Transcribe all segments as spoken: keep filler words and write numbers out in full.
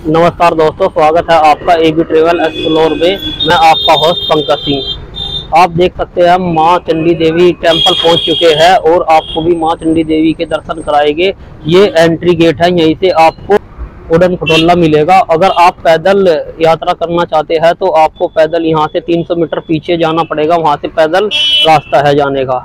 नमस्कार दोस्तों, स्वागत है आपका एबी ट्रेवल एक्सप्लोर में। मैं आपका होस्ट पंकज सिंह। आप देख सकते हैं हम माँ चंडी देवी टेंपल पहुंच चुके हैं और आपको भी माँ चंडी देवी के दर्शन कराएंगे। ये एंट्री गेट है, यहीं से आपको उड़न खटोला मिलेगा। अगर आप पैदल यात्रा करना चाहते हैं तो आपको पैदल यहाँ से तीन सौ मीटर पीछे जाना पड़ेगा, वहाँ से पैदल रास्ता है जाने का।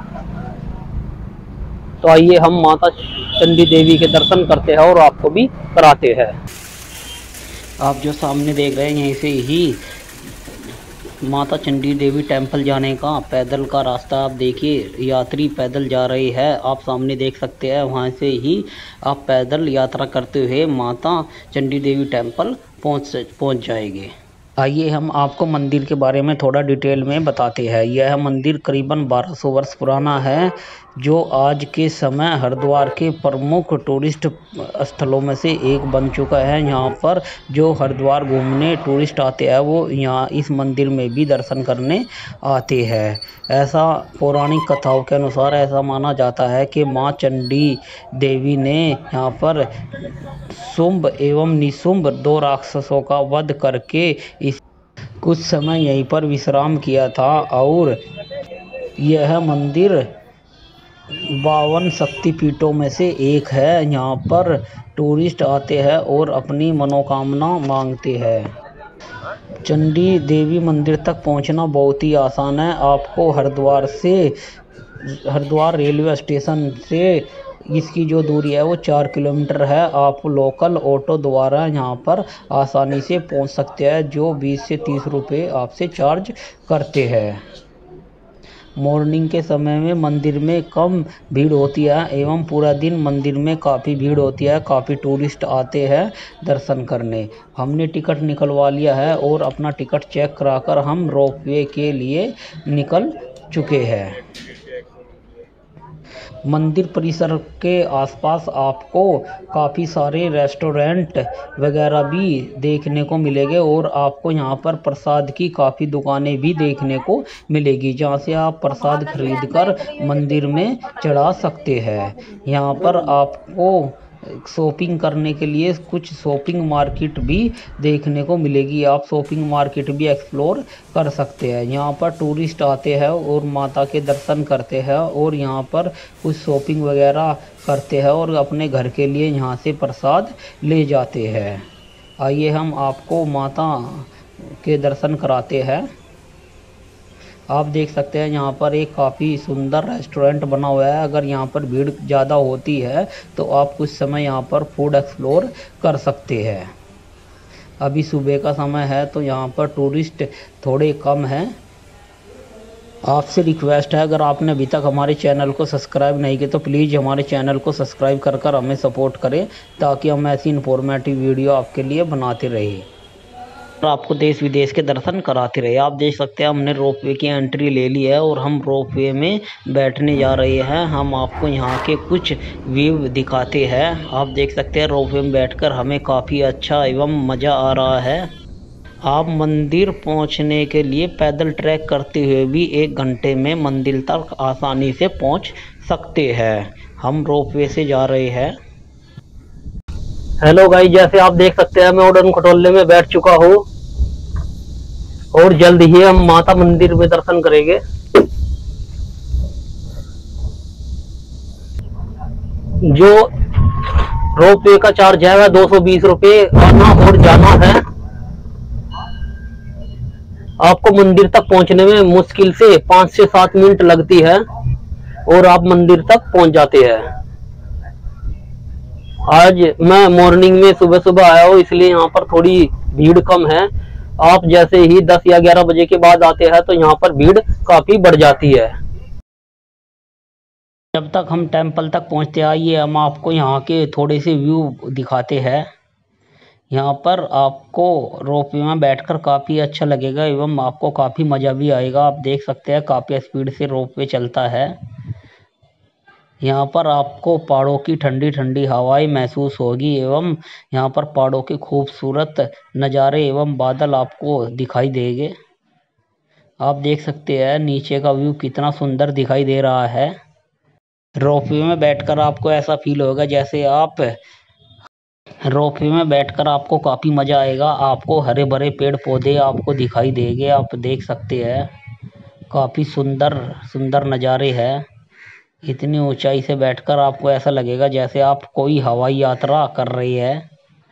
तो आइए हम माता चंडी देवी के दर्शन करते हैं और आपको भी कराते हैं। आप जो सामने देख रहे हैं यहीं से ही माता चंडी देवी टेंपल जाने का पैदल का रास्ता आप देखिए, यात्री पैदल जा रहे हैं। आप सामने देख सकते हैं, वहां से ही आप पैदल यात्रा करते हुए माता चंडी देवी टेंपल पहुंच पहुंच जाएंगे। आइए हम आपको मंदिर के बारे में थोड़ा डिटेल में बताते हैं। यह मंदिर करीबन बारह सौ वर्ष पुराना है, जो आज के समय हरिद्वार के प्रमुख टूरिस्ट स्थलों में से एक बन चुका है। यहाँ पर जो हरिद्वार घूमने टूरिस्ट आते हैं वो यहाँ इस मंदिर में भी दर्शन करने आते हैं। ऐसा पौराणिक कथाओं के अनुसार ऐसा माना जाता है कि माँ चंडी देवी ने यहाँ पर शुंभ एवं निशुंभ दो राक्षसों का वध करके इस कुछ समय यहीं पर विश्राम किया था। और यह मंदिर बावन शक्तिपीठों में से एक है। यहाँ पर टूरिस्ट आते हैं और अपनी मनोकामना मांगते हैं। चंडी देवी मंदिर तक पहुँचना बहुत ही आसान है। आपको हरिद्वार से हरिद्वार रेलवे स्टेशन से इसकी जो दूरी है वो चार किलोमीटर है। आप लोकल ऑटो द्वारा यहाँ पर आसानी से पहुँच सकते हैं, जो बीस से तीस रुपये आपसे चार्ज करते हैं। मॉर्निंग के समय में मंदिर में कम भीड़ होती है एवं पूरा दिन मंदिर में काफ़ी भीड़ होती है। काफ़ी टूरिस्ट आते हैं दर्शन करने। हमने टिकट निकलवा लिया है और अपना टिकट चेक कराकर हम रोपवे के लिए निकल चुके हैं। मंदिर परिसर के आसपास आपको काफ़ी सारे रेस्टोरेंट वगैरह भी देखने को मिलेंगे और आपको यहाँ पर प्रसाद की काफ़ी दुकानें भी देखने को मिलेगी, जहाँ से आप प्रसाद खरीदकर मंदिर में चढ़ा सकते हैं। यहाँ पर आपको शॉपिंग करने के लिए कुछ शॉपिंग मार्केट भी देखने को मिलेगी। आप शॉपिंग मार्केट भी एक्सप्लोर कर सकते हैं। यहाँ पर टूरिस्ट आते हैं और माता के दर्शन करते हैं और यहाँ पर कुछ शॉपिंग वगैरह करते हैं और अपने घर के लिए यहाँ से प्रसाद ले जाते हैं। आइए हम आपको माता के दर्शन कराते हैं। आप देख सकते हैं यहाँ पर एक काफ़ी सुंदर रेस्टोरेंट बना हुआ है। अगर यहाँ पर भीड़ ज़्यादा होती है तो आप कुछ समय यहाँ पर फूड एक्सप्लोर कर सकते हैं। अभी सुबह का समय है तो यहाँ पर टूरिस्ट थोड़े कम हैं। आपसे रिक्वेस्ट है, अगर आपने अभी तक हमारे चैनल को सब्सक्राइब नहीं किया तो प्लीज़ हमारे चैनल को सब्सक्राइब कर कर हमें सपोर्ट करें, ताकि हम ऐसी इन्फॉर्मेटिव वीडियो आपके लिए बनाते रहें और आपको देश विदेश के दर्शन कराते रहे। आप देख सकते हैं हमने रोपवे की एंट्री ले ली है और हम रोपवे में बैठने जा रहे हैं। हम आपको यहाँ के कुछ व्यू दिखाते हैं। आप देख सकते हैं रोपवे में बैठकर हमें काफ़ी अच्छा एवं मज़ा आ रहा है। आप मंदिर पहुँचने के लिए पैदल ट्रैक करते हुए भी एक घंटे में मंदिर तक आसानी से पहुँच सकते हैं। हम रोपवे से जा रहे हैं। हेलो गाइस, जैसे आप देख सकते हैं मैं उड़न खटोले में बैठ चुका हूँ और जल्द ही हम माता मंदिर में दर्शन करेंगे। जो रोपवे का चार्ज है वह दो सौ बीस रुपये आना और जाना है। आपको मंदिर तक पहुंचने में मुश्किल से पाँच से सात मिनट लगती है और आप मंदिर तक पहुंच जाते हैं। आज मैं मॉर्निंग में सुबह सुबह आया हूँ, इसलिए यहाँ पर थोड़ी भीड़ कम है। आप जैसे ही दस या ग्यारह बजे के बाद आते हैं तो यहाँ पर भीड़ काफी बढ़ जाती है। जब तक हम टेंपल तक पहुँचते आइए हम आपको यहाँ के थोड़े से व्यू दिखाते हैं। यहाँ पर आपको रोपवे में बैठकर काफ़ी अच्छा लगेगा एवं आपको काफ़ी मज़ा भी आएगा। आप देख सकते हैं काफ़ी स्पीड से रोपवे चलता है। यहाँ पर आपको पहाड़ों की ठंडी ठंडी हवाएं महसूस होगी एवं यहाँ पर पहाड़ों के खूबसूरत नज़ारे एवं बादल आपको दिखाई देंगे। आप देख सकते हैं नीचे का व्यू कितना सुंदर दिखाई दे रहा है। रोपवे में बैठकर आपको ऐसा फील होगा जैसे आप रोपवे में बैठकर आपको काफ़ी मज़ा आएगा। आपको हरे भरे पेड़ पौधे आपको दिखाई देंगे, आप देख सकते हैं। काफ़ी सुंदर सुंदर नज़ारे हैं। इतनी ऊंचाई से बैठकर आपको ऐसा लगेगा जैसे आप कोई हवाई यात्रा कर रहे हैं।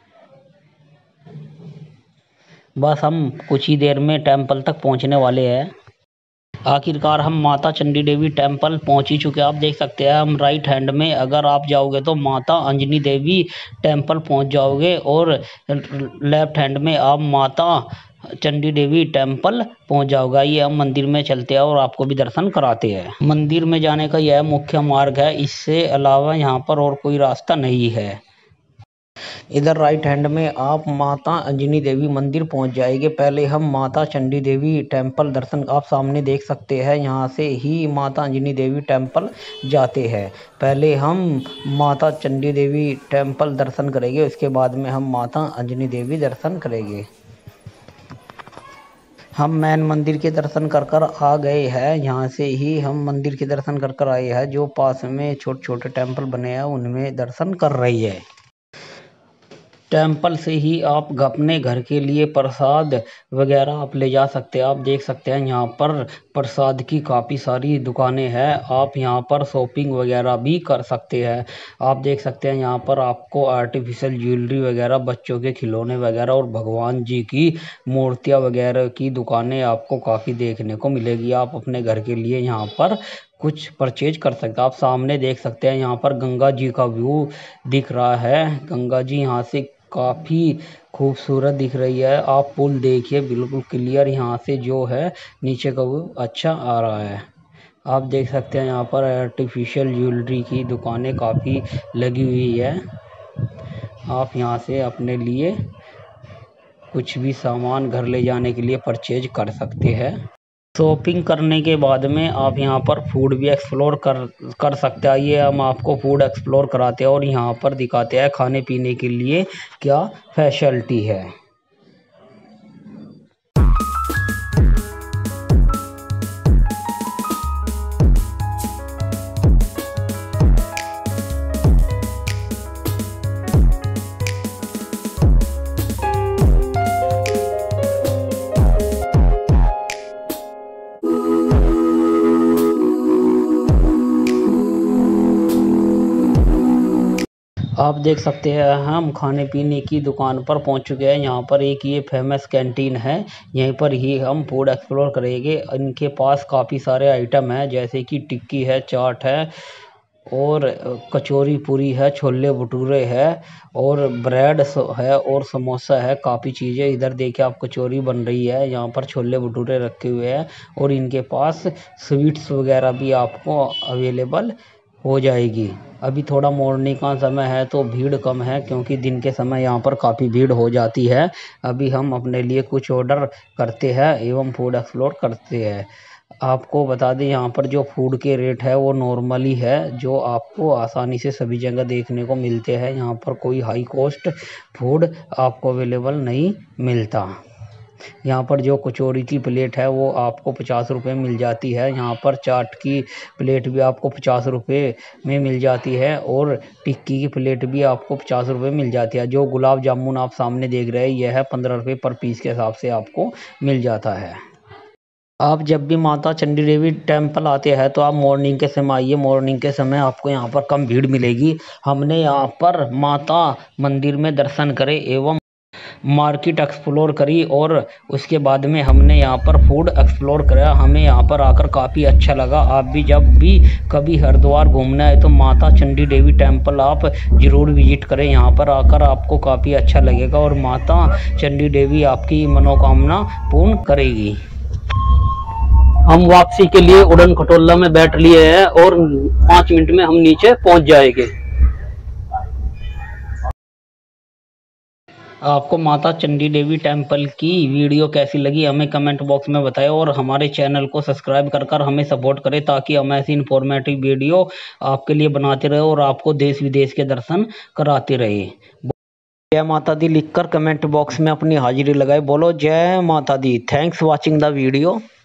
बस हम कुछ ही देर में टेंपल तक पहुंचने वाले हैं। आखिरकार हम माता चंडी देवी टेंपल पहुंच ही चुके हैं। आप देख सकते हैं, हम राइट हैंड में अगर आप जाओगे तो माता अंजनी देवी टेंपल पहुंच जाओगे, और लेफ्ट हैंड में आप माता चंडी देवी टेंपल पहुंच जाओगे। ये हम मंदिर में चलते हैं और आपको भी दर्शन कराते हैं। मंदिर में जाने का यह मुख्य मार्ग है, इससे अलावा यहाँ पर और कोई रास्ता नहीं है। इधर राइट हैंड में आप माता अंजनी देवी मंदिर पहुंच जाएंगे। पहले हम माता चंडी देवी टेंपल दर्शन आप सामने देख सकते हैं। यहाँ से ही माता अंजनी देवी टेंपल जाते हैं। पहले हम माता चंडी देवी टेंपल दर्शन करेंगे, उसके बाद में हम माता अंजनी देवी दर्शन करेंगे। हम मैन मंदिर के दर्शन कर कर आ गए हैं। यहाँ से ही हम मंदिर के दर्शन कर कर आए हैं। जो पास में छोटे छोटे टेंपल बने हैं उनमें दर्शन कर रही है। टेंपल से ही आप अपने घर के लिए प्रसाद वगैरह आप ले जा सकते हैं। आप देख सकते हैं यहाँ पर प्रसाद की काफ़ी सारी दुकानें हैं। आप यहाँ पर शॉपिंग वगैरह भी कर सकते हैं। आप देख सकते हैं यहाँ पर आपको आर्टिफिशियल ज्वेलरी वगैरह, बच्चों के खिलौने वगैरह और भगवान जी की मूर्तियाँ वगैरह की दुकानें आपको काफ़ी देखने को मिलेगी। आप अपने घर के लिए यहाँ पर कुछ परचेज कर सकते हैं। आप सामने देख सकते हैं यहाँ पर गंगा जी का व्यू दिख रहा है। गंगा जी यहाँ से काफ़ी खूबसूरत दिख रही है। आप पुल देखिए, बिल्कुल क्लियर यहाँ से जो है नीचे का व्यू अच्छा आ रहा है। आप देख सकते हैं यहाँ पर आर्टिफिशियल ज्वेलरी की दुकानें काफ़ी लगी हुई है। आप यहाँ से अपने लिए कुछ भी सामान घर ले जाने के लिए परचेज कर सकते हैं। शॉपिंग करने के बाद में आप यहाँ पर फूड भी एक्सप्लोर कर कर सकते हैं। ये हम आपको फूड एक्सप्लोर कराते हैं और यहाँ पर दिखाते हैं खाने पीने के लिए क्या फैसिलिटी है। आप देख सकते हैं हम खाने पीने की दुकान पर पहुंच चुके हैं। यहाँ पर एक ये फेमस कैंटीन है, यहीं पर ही हम फूड एक्सप्लोर करेंगे। इनके पास काफ़ी सारे आइटम हैं, जैसे कि टिक्की है, चाट है और कचौरी पूरी है, छोले भटूरे है और ब्रेड है और समोसा है। काफ़ी चीज़ें इधर देखिए, आप कचौरी बन रही है, यहाँ पर छोले भटूरे रखे हुए हैं और इनके पास स्वीट्स वगैरह भी आपको अवेलेबल हो जाएगी। अभी थोड़ा मॉर्निंग का समय है तो भीड़ कम है, क्योंकि दिन के समय यहाँ पर काफ़ी भीड़ हो जाती है। अभी हम अपने लिए कुछ ऑर्डर करते हैं एवं फूड एक्सप्लोर करते हैं। आपको बता दें यहाँ पर जो फूड के रेट है वो नॉर्मली है, जो आपको आसानी से सभी जगह देखने को मिलते हैं। यहाँ पर कोई हाई कॉस्ट फूड आपको अवेलेबल नहीं मिलता। यहाँ पर जो कचौरी की प्लेट है वो आपको पचास रुपये मिल जाती है। यहाँ पर चाट की प्लेट भी आपको पचास रुपये में मिल जाती है और टिक्की की प्लेट भी आपको पचास रुपये मिल जाती है। जो गुलाब जामुन आप सामने देख रहे हैं यह है पंद्रह रुपये पर पीस के हिसाब से आपको मिल जाता है। आप जब भी माता चंडी देवी टेंपल आते हैं तो आप मॉर्निंग के समय आइए। मॉर्निंग के समय आपको यहाँ पर कम भीड़ मिलेगी। हमने यहाँ पर माता मंदिर में दर्शन करे एवं मार्केट एक्सप्लोर करी और उसके बाद में हमने यहाँ पर फूड एक्सप्लोर करा। हमें यहाँ पर आकर काफ़ी अच्छा लगा। आप भी जब भी कभी हरिद्वार घूमना है तो माता चंडी देवी टेंपल आप ज़रूर विजिट करें। यहाँ पर आकर आपको काफ़ी अच्छा लगेगा और माता चंडी देवी आपकी मनोकामना पूर्ण करेगी। हम वापसी के लिए उड़न खटोला में बैठ लिए हैं और पाँच मिनट में हम नीचे पहुँच जाएंगे। आपको माता चंडी देवी टेंपल की वीडियो कैसी लगी हमें कमेंट बॉक्स में बताएं और हमारे चैनल को सब्सक्राइब कर कर हमें सपोर्ट करें, ताकि हम ऐसी इन्फॉर्मेटिव वीडियो आपके लिए बनाते रहे और आपको देश विदेश के दर्शन कराते रहे। जय माता दी लिखकर कमेंट बॉक्स में अपनी हाजिरी लगाए। बोलो जय माता दी। Thanks watching the video.